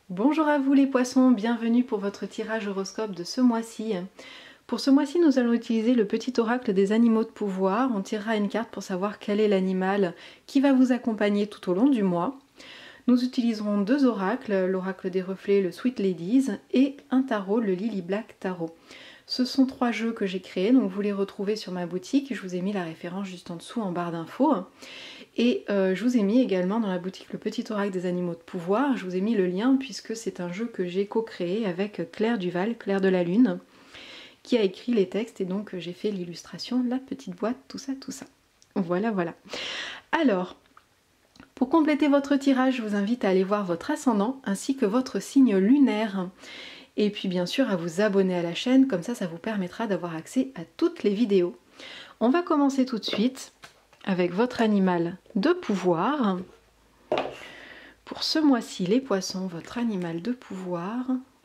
Bonjour à vous les poissons, bienvenue pour votre tirage horoscope de ce mois-ci. Pour ce mois-ci, nous allons utiliser le petit oracle des animaux de pouvoir. On tirera une carte pour savoir quel est l'animal qui va vous accompagner tout au long du mois. Nous utiliserons deux oracles, l'oracle des reflets, le Sweet Ladies, et un tarot, le Lily Black Tarot. Ce sont trois jeux que j'ai créés, donc vous les retrouvez sur ma boutique. Je vous ai mis la référence juste en dessous en barre d'infos. Et je vous ai mis également dans la boutique le petit oracle des animaux de pouvoir. Je vous ai mis le lien puisque c'est un jeu que j'ai co-créé avec Claire Duval, Claire de la Lune, qui a écrit les textes et donc j'ai fait l'illustration, la petite boîte, tout ça, tout ça. Voilà, voilà. Alors, pour compléter votre tirage, je vous invite à aller voir votre ascendant ainsi que votre signe lunaire. Et puis bien sûr à vous abonner à la chaîne, comme ça vous permettra d'avoir accès à toutes les vidéos. On va commencer tout de suite avec votre animal de pouvoir. Pour ce mois-ci, les poissons, votre animal de pouvoir.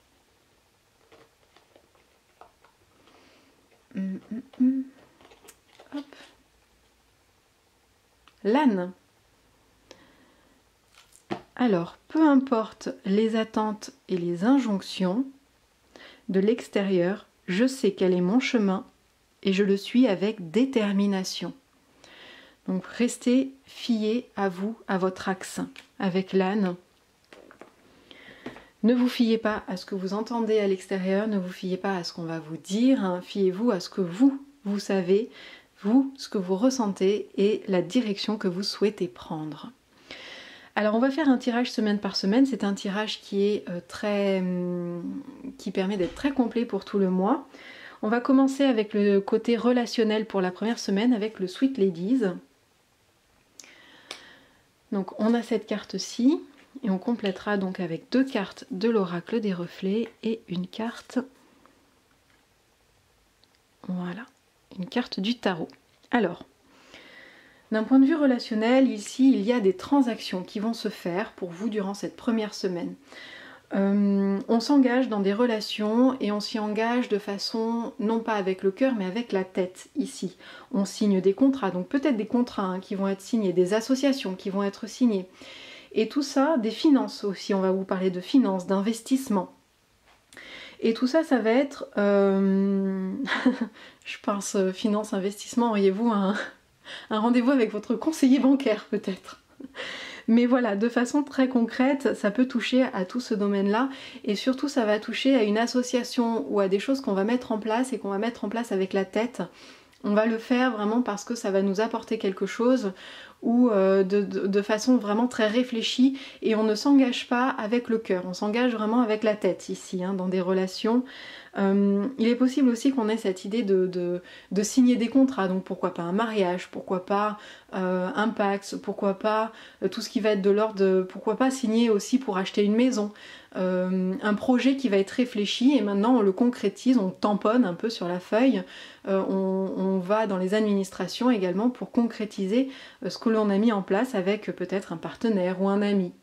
Hop. L'âne. Alors, peu importe les attentes et les injonctions de l'extérieur, je sais quel est mon chemin et je le suis avec détermination. Donc restez fiés à vous, à votre axe avec l'âne. Ne vous fiez pas à ce que vous entendez à l'extérieur, ne vous fiez pas à ce qu'on va vous dire, hein. Fiez-vous à ce que vous savez, vous, ce que vous ressentez et la direction que vous souhaitez prendre. Alors on va faire un tirage semaine par semaine, c'est un tirage qui est qui permet d'être très complet pour tout le mois. On va commencer avec le côté relationnel pour la première semaine avec le Sweet Ladies. Donc on a cette carte-ci et on complétera donc avec deux cartes de l'oracle des reflets et une carte, voilà, une carte du tarot. Alors, d'un point de vue relationnel, ici il y a des transactions qui vont se faire pour vous durant cette première semaine. On s'engage dans des relations et on s'y engage de façon, non pas avec le cœur, mais avec la tête ici. On signe des contrats, donc peut-être des contrats qui vont être signés, des associations qui vont être signées. Et tout ça, des finances aussi, on va vous parler de finances, d'investissement. Et tout ça, ça va être, je pense, finance, investissement, auriez-vous un rendez-vous avec votre conseiller bancaire peut-être. Mais voilà, de façon très concrète, ça peut toucher à tout ce domaine-là et surtout ça va toucher à une association ou à des choses qu'on va mettre en place et qu'on va mettre en place avec la tête. On va le faire vraiment parce que ça va nous apporter quelque chose ou de façon vraiment très réfléchie et on ne s'engage pas avec le cœur, on s'engage vraiment avec la tête ici, hein, dans des relations. Il est possible aussi qu'on ait cette idée de signer des contrats, donc pourquoi pas un mariage, pourquoi pas un Pacs, pourquoi pas tout ce qui va être de l'ordre de... Pourquoi pas signer aussi pour acheter une maison, un projet qui va être réfléchi et maintenant on le concrétise, on tamponne un peu sur la feuille, on va dans les administrations également pour concrétiser ce que l'on a mis en place avec peut-être un partenaire ou un ami.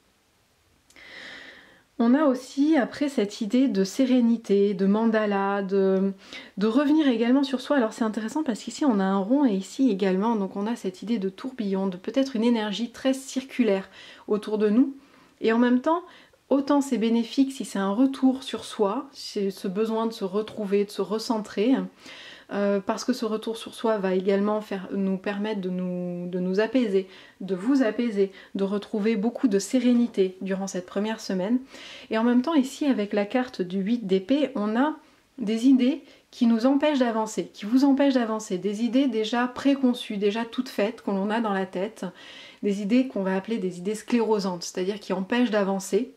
On a aussi après cette idée de sérénité, de mandala, de revenir également sur soi. Alors c'est intéressant parce qu'ici on a un rond et ici également, donc on a cette idée de tourbillon, de peut-être une énergie très circulaire autour de nous. Et en même temps, autant c'est bénéfique si c'est un retour sur soi, c'est ce besoin de se retrouver, de se recentrer. Parce que ce retour sur soi va également nous permettre de nous apaiser, de vous apaiser, de retrouver beaucoup de sérénité durant cette première semaine. Et en même temps ici avec la carte du 8 d'épée, on a des idées qui nous empêchent d'avancer, qui vous empêchent d'avancer, des idées déjà préconçues, déjà toutes faites, qu'on a dans la tête, des idées qu'on va appeler des idées sclérosantes, c'est-à-dire qui empêchent d'avancer.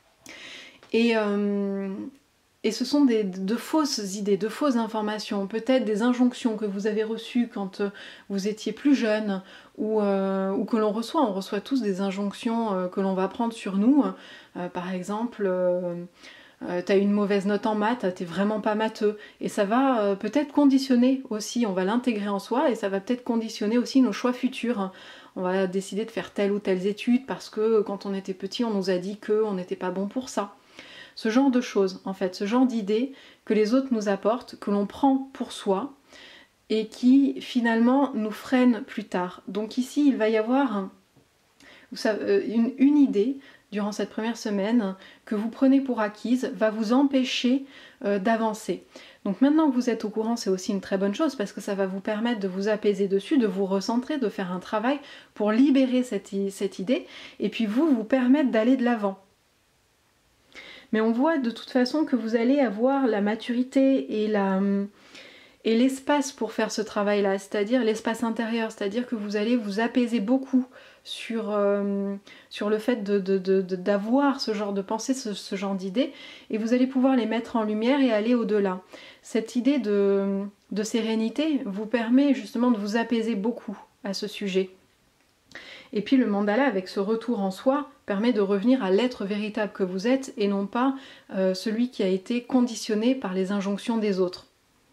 Et ce sont de fausses idées, de fausses informations, peut-être des injonctions que vous avez reçues quand vous étiez plus jeune ou que l'on reçoit. On reçoit tous des injonctions que l'on va prendre sur nous. Par exemple, t'as une mauvaise note en maths, t'es vraiment pas matheux. Et ça va peut-être conditionner aussi, on va l'intégrer en soi et ça va peut-être conditionner aussi nos choix futurs. On va décider de faire telle ou telle étude parce que quand on était petit, on nous a dit qu'on n'était pas bon pour ça. Ce genre de choses, en fait, ce genre d'idées que les autres nous apportent, que l'on prend pour soi et qui finalement nous freinent plus tard. Donc ici, il va y avoir une idée durant cette première semaine que vous prenez pour acquise va vous empêcher d'avancer. Donc maintenant que vous êtes au courant, c'est aussi une très bonne chose parce que ça va vous permettre de vous apaiser dessus, de vous recentrer, de faire un travail pour libérer cette idée et puis vous permettre d'aller de l'avant. Mais on voit de toute façon que vous allez avoir la maturité et l'espace pour faire ce travail-là, c'est-à-dire l'espace intérieur, c'est-à-dire que vous allez vous apaiser beaucoup sur le fait d'avoir ce genre de pensée, ce genre d'idées, et vous allez pouvoir les mettre en lumière et aller au-delà. Cette idée de sérénité vous permet justement de vous apaiser beaucoup à ce sujet. Et puis le mandala, avec ce retour en soi, permet de revenir à l'être véritable que vous êtes et non pas celui qui a été conditionné par les injonctions des autres.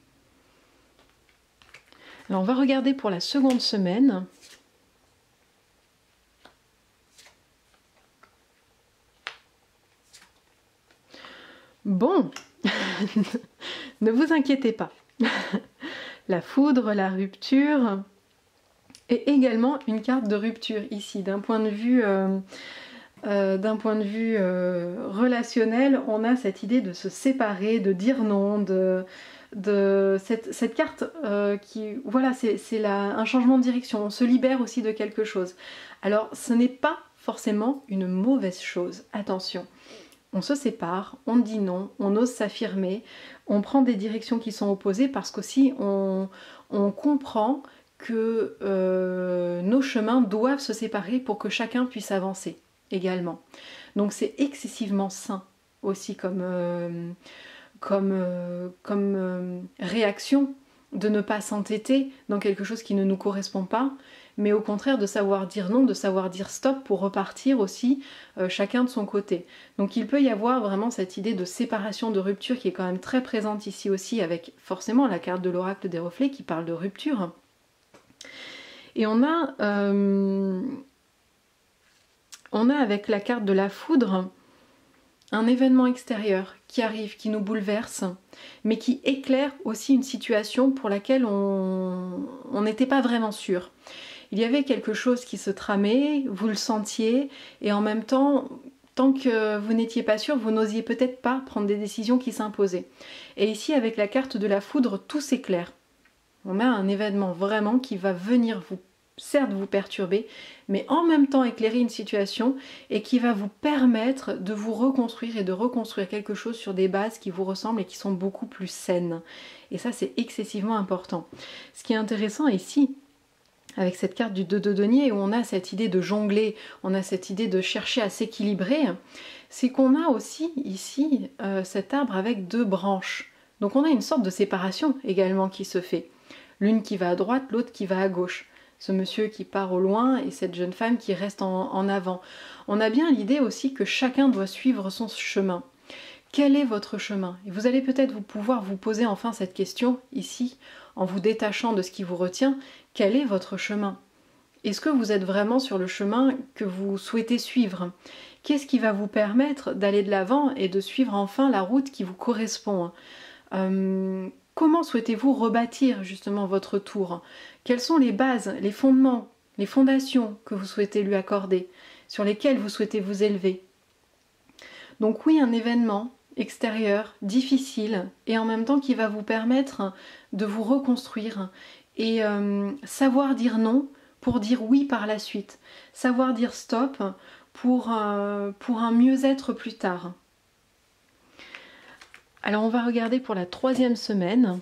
Alors on va regarder pour la seconde semaine. Bon, ne vous inquiétez pas. La foudre, la rupture, et également une carte de rupture ici. D'un point de vue relationnel, on a cette idée de se séparer, de dire non, cette carte qui, voilà, c'est un changement de direction. On se libère aussi de quelque chose. Alors, ce n'est pas forcément une mauvaise chose. Attention. On se sépare, on dit non, on ose s'affirmer, on prend des directions qui sont opposées parce qu'aussi on comprend que nos chemins doivent se séparer pour que chacun puisse avancer également. Donc c'est excessivement sain aussi comme réaction de ne pas s'entêter dans quelque chose qui ne nous correspond pas, mais au contraire de savoir dire non, de savoir dire stop pour repartir aussi chacun de son côté. Donc il peut y avoir vraiment cette idée de séparation, de rupture qui est quand même très présente ici aussi, avec forcément la carte de l'oracle des reflets qui parle de rupture. Et on a avec la carte de la foudre un événement extérieur qui arrive, qui nous bouleverse, mais qui éclaire aussi une situation pour laquelle on n'était pas vraiment sûr. Il y avait quelque chose qui se tramait, vous le sentiez, et en même temps, tant que vous n'étiez pas sûr, vous n'osiez peut-être pas prendre des décisions qui s'imposaient. Et ici, avec la carte de la foudre, tout s'éclaire. On a un événement vraiment qui va venir certes vous perturber, mais en même temps éclairer une situation et qui va vous permettre de vous reconstruire et de reconstruire quelque chose sur des bases qui vous ressemblent et qui sont beaucoup plus saines. Et ça, c'est excessivement important. Ce qui est intéressant ici, avec cette carte du 2 de denier, où on a cette idée de jongler, on a cette idée de chercher à s'équilibrer, c'est qu'on a aussi ici cet arbre avec deux branches. Donc on a une sorte de séparation également qui se fait. L'une qui va à droite, l'autre qui va à gauche. Ce monsieur qui part au loin et cette jeune femme qui reste en avant. On a bien l'idée aussi que chacun doit suivre son chemin. Quel est votre chemin? Et vous allez peut-être pouvoir vous poser enfin cette question ici, en vous détachant de ce qui vous retient. Quel est votre chemin? Est-ce que vous êtes vraiment sur le chemin que vous souhaitez suivre? Qu'est-ce qui va vous permettre d'aller de l'avant et de suivre enfin la route qui vous correspond? Comment souhaitez-vous rebâtir justement votre tour? Quelles sont les bases, les fondements, les fondations que vous souhaitez lui accorder, sur lesquelles vous souhaitez vous élever? Donc oui, un événement extérieur, difficile, et en même temps qui va vous permettre de vous reconstruire et savoir dire non pour dire oui par la suite, savoir dire stop pour un mieux-être plus tard. Alors on va regarder pour la 3e semaine.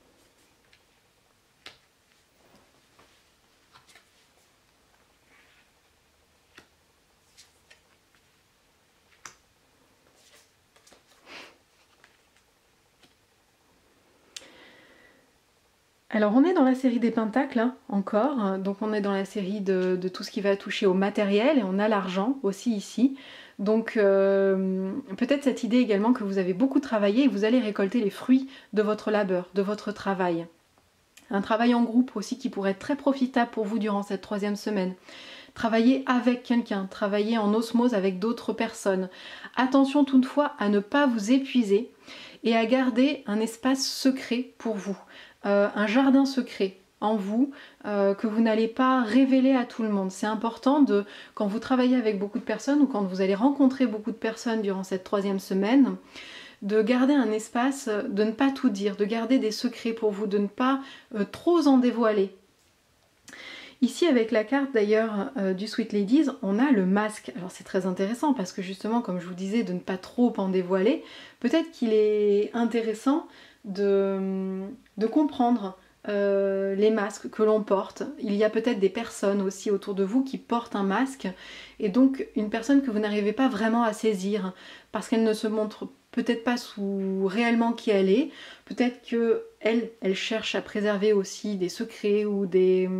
Alors on est dans la série des pentacles hein, encore, donc on est dans la série de tout ce qui va toucher au matériel et on a l'argent aussi ici. Donc peut-être cette idée également que vous avez beaucoup travaillé et vous allez récolter les fruits de votre labeur, de votre travail. Un travail en groupe aussi qui pourrait être très profitable pour vous durant cette 3e semaine. Travailler avec quelqu'un, travailler en osmose avec d'autres personnes. Attention toutefois à ne pas vous épuiser et à garder un espace secret pour vous. Un jardin secret en vous que vous n'allez pas révéler à tout le monde. C'est important quand vous travaillez avec beaucoup de personnes ou quand vous allez rencontrer beaucoup de personnes durant cette 3e semaine, de garder un espace, de ne pas tout dire, de garder des secrets pour vous, de ne pas trop en dévoiler. Ici avec la carte d'ailleurs du Sweet Ladies, on a le masque. Alors c'est très intéressant parce que justement, comme je vous disais, de ne pas trop en dévoiler, peut-être qu'il est intéressant de comprendre les masques que l'on porte. Il y a peut-être des personnes aussi autour de vous qui portent un masque et donc une personne que vous n'arrivez pas vraiment à saisir parce qu'elle ne se montre peut-être pas sous réellement qui elle est, peut-être qu'elle cherche à préserver aussi des secrets ou des...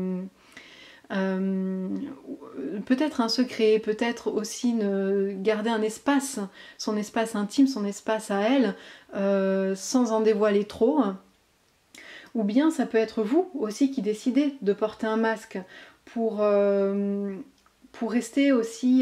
peut-être un secret, peut-être aussi garder un espace, son espace intime, son espace à elle, sans en dévoiler trop. Ou bien ça peut être vous aussi qui décidez de porter un masque pour rester aussi,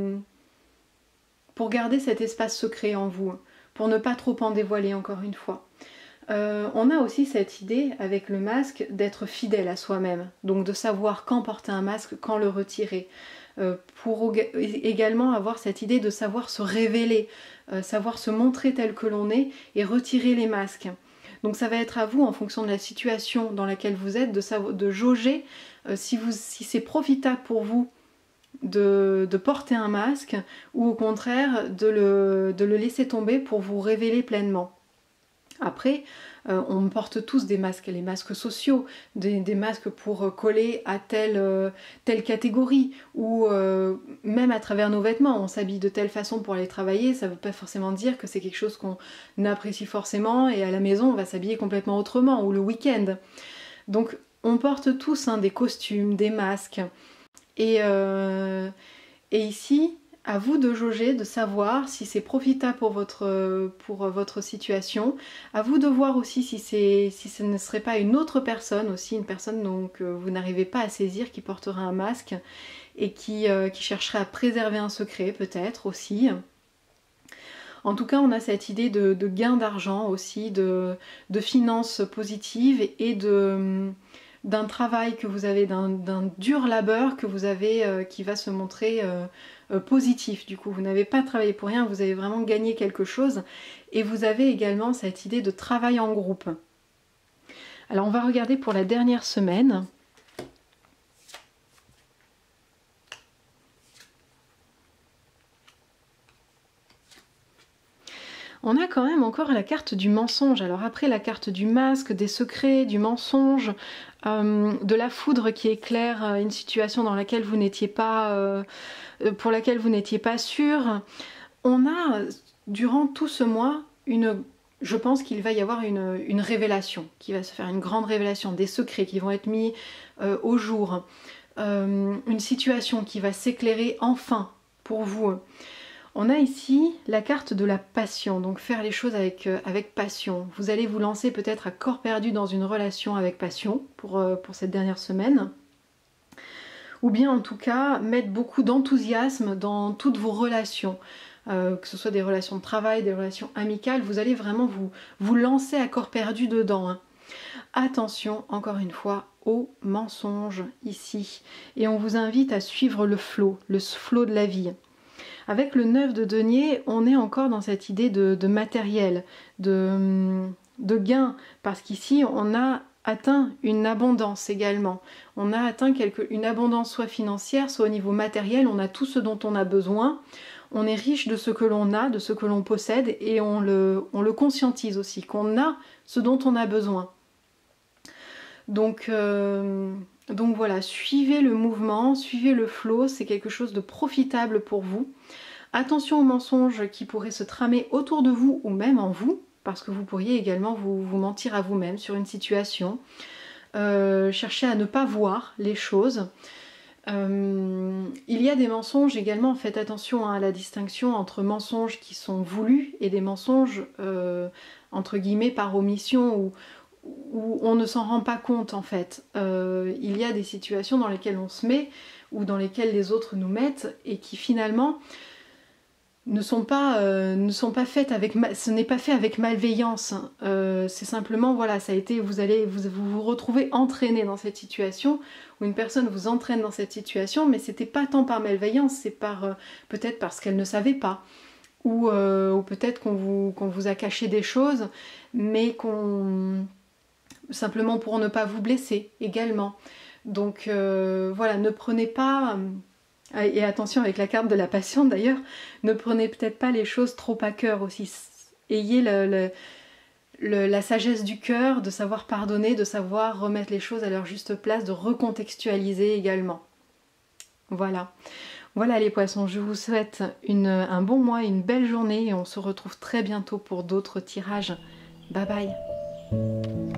pour garder cet espace secret en vous, pour ne pas trop en dévoiler encore une fois. On a aussi cette idée avec le masque d'être fidèle à soi-même, donc de savoir quand porter un masque, quand le retirer, pour également avoir cette idée de savoir se révéler, savoir se montrer tel que l'on est et retirer les masques. Donc ça va être à vous, en fonction de la situation dans laquelle vous êtes, de jauger si c'est profitable pour vous de porter un masque ou au contraire de le laisser tomber pour vous révéler pleinement. Après, on porte tous des masques, les masques sociaux, des masques pour coller à telle catégorie, ou même à travers nos vêtements, on s'habille de telle façon pour aller travailler, ça ne veut pas forcément dire que c'est quelque chose qu'on apprécie forcément, et à la maison on va s'habiller complètement autrement, ou le week-end. Donc on porte tous des costumes, des masques, et ici, à vous de jauger, de savoir si c'est profitable pour votre situation. À vous de voir aussi si ce ne serait pas une autre personne aussi, une personne que vous n'arrivez pas à saisir, qui porterait un masque et qui chercherait à préserver un secret peut-être aussi. En tout cas, on a cette idée de gain d'argent aussi, de finances positives et d'un travail que vous avez, d'un dur labeur que vous avez qui va se montrer positif. Du coup, vous n'avez pas travaillé pour rien, vous avez vraiment gagné quelque chose et vous avez également cette idée de travail en groupe. Alors on va regarder pour la dernière semaine. On a quand même encore la carte du mensonge. Alors après la carte du masque, des secrets, du mensonge, de la foudre qui éclaire une situation dans laquelle vous n'étiez pas, pour laquelle vous n'étiez pas sûr. On a durant tout ce mois je pense qu'il va y avoir une révélation, qui va se faire, une grande révélation, des secrets qui vont être mis au jour, une situation qui va s'éclairer enfin pour vous. On a ici la carte de la passion, donc faire les choses avec passion. Vous allez vous lancer peut-être à corps perdu dans une relation avec passion pour cette dernière semaine. Ou bien en tout cas mettre beaucoup d'enthousiasme dans toutes vos relations. Que ce soit des relations de travail, des relations amicales, vous allez vraiment vous lancer à corps perdu dedans. Attention, encore une fois, aux mensonges ici. Et on vous invite à suivre le flot de la vie. Avec le 9 de denier, on est encore dans cette idée de matériel, de gain, parce qu'ici on a atteint une abondance également. On a atteint une abondance soit financière, soit au niveau matériel, on a tout ce dont on a besoin. On est riche de ce que l'on a, de ce que l'on possède, et on le conscientise aussi, qu'on a ce dont on a besoin. Donc voilà, suivez le mouvement, suivez le flot, c'est quelque chose de profitable pour vous. Attention aux mensonges qui pourraient se tramer autour de vous ou même en vous, parce que vous pourriez également vous mentir à vous-même sur une situation. Cherchez à ne pas voir les choses. Il y a des mensonges également, faites attention à la distinction entre mensonges qui sont voulus et des mensonges entre guillemets par omission où on ne s'en rend pas compte en fait. Il y a des situations dans lesquelles on se met ou dans lesquelles les autres nous mettent et qui finalement ne sont pas faites avec ce n'est pas fait avec malveillance. C'est simplement, voilà, ça a été, vous retrouvez entraîné dans cette situation, où une personne vous entraîne dans cette situation, mais c'était pas tant par malveillance, c'est peut-être parce qu'elle ne savait pas, ou peut-être qu'on vous a caché des choses, mais simplement pour ne pas vous blesser également. Donc voilà, ne prenez pas... Et attention avec la carte de la patiente d'ailleurs, ne prenez peut-être pas les choses trop à cœur aussi. Ayez la sagesse du cœur de savoir pardonner, de savoir remettre les choses à leur juste place, de recontextualiser également. Voilà. Voilà les poissons, je vous souhaite un bon mois, une belle journée et on se retrouve très bientôt pour d'autres tirages. Bye bye.